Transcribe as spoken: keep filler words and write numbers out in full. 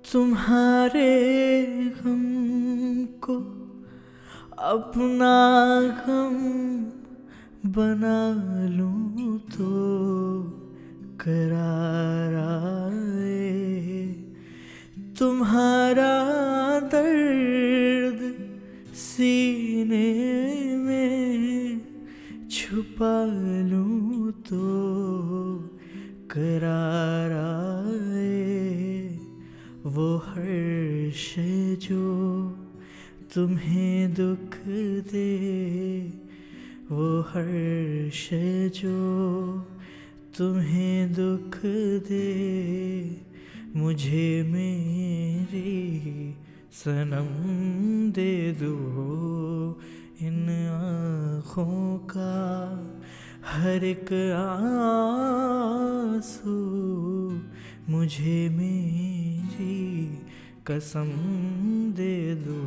तुम्हारे गम को अपना गम बना लूं तो करार आए। तुम्हारा दर्द सीने में छुपा लूं तो करार आए। वो हर्ष जो तुम्हें दुख दे, वो हर्ष जो तुम्हें दुख दे, मुझे मेरी सनम दे दो। इन आँखों का हर एक आंसू मुझे मेरी कसम दे दो।